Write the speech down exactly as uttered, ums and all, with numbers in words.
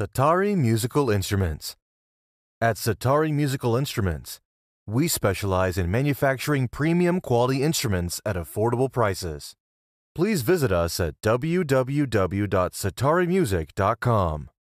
SATTARI Musical Instruments. At SATTARI Musical Instruments, we specialize in manufacturing premium quality instruments at affordable prices. Please visit us at w w w dot sattari music dot com.